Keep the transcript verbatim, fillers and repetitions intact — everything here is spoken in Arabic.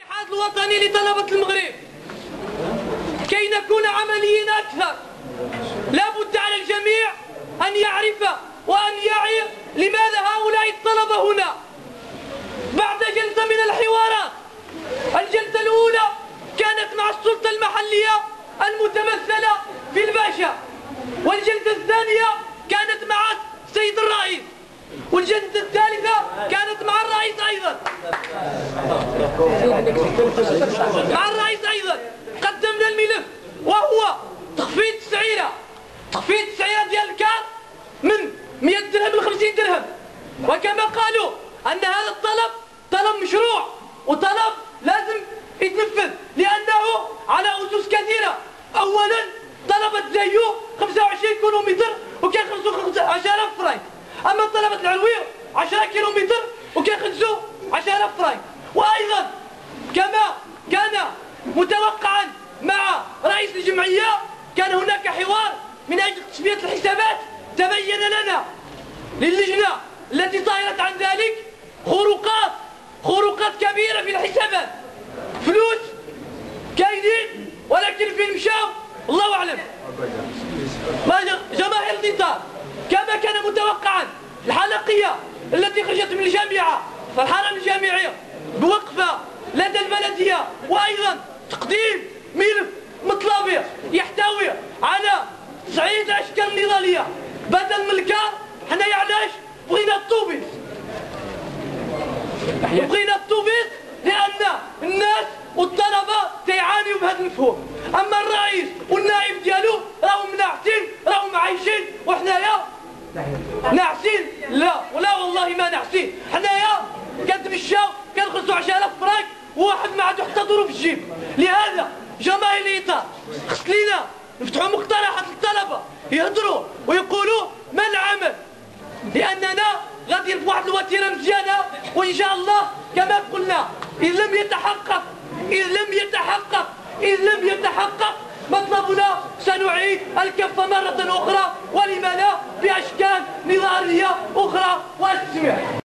الاتحاد الوطني لطلبة المغرب كي نكون عمليين أكثر، لا بد على الجميع أن يعرف وأن يعي لماذا هؤلاء الطلبة هنا. بعد جلسة من الحوارات، الجلسة الأولى كانت مع السلطة المحلية المتمثلة في الباشا، والجلسة الثانية كانت مع السيد الرئيس، والجلسة الثالثة كانت مع الرئيس أيضا. مع الرئيس أيضا قدمنا الملف وهو تخفيض السعيرة، تخفيض السعيرة ديال الكار من مئة درهم ل خمسين درهم، وكما قالوا أن هذا الطلب طلب مشروع وطلب لازم يتنفذ لأنه على أسس كثيرة. أولا طلبة زيو خمسة وعشرين كيلومتر وكيخلصوا عشرة آلاف فرنك، أما طلبة العلوية عشرة كيلومتر وكيخلصوا عشرة آلاف فرنك. وأيضا كما كان متوقعا مع رئيس الجمعية كان هناك حوار من أجل تصفية الحسابات. تبين لنا للجنة التي صارت عن ذلك خروقات خروقات كبيرة في الحسابات، فلوس كاينين ولكن فين مشاو الله أعلم. جماهير النضال كما كان متوقعا الحلقية التي خرجت من الجامعة فالحرم الجامعي بوقفة لدى البلدية، وأيضا تقديم ملف مطلبي يحتوي على تسعين أشكال نضالية بدل من الكار. حنايا علاش بغينا الطوبيس؟ بغينا الطوبيس لأن الناس والطلبة تيعانيوا بهذا المفهوم، أما الرئيس والنائب ديالو راهم ناعسين، راهم عايشين، وحنايا ناعسين؟ لا ولا والله ما ناعسين. حنايا كنتمشاو كنخلصوا عشرة آلاف فرنك وواحد ما عنده حتى دورو في الجيب. لهذا جماهير الإطار خص لينا نفتحوا مقترحات للطلبة يهضروا ويقولوا ما العمل، لأننا غادي بواحد الوتيرة مزيانة، وإن شاء الله كما قلنا إن لم يتحقق إن لم يتحقق إن لم يتحقق مطلبنا سنعيد الكفة مرة أخرى، ولما لا بأشكال نضالية أخرى. واستمع.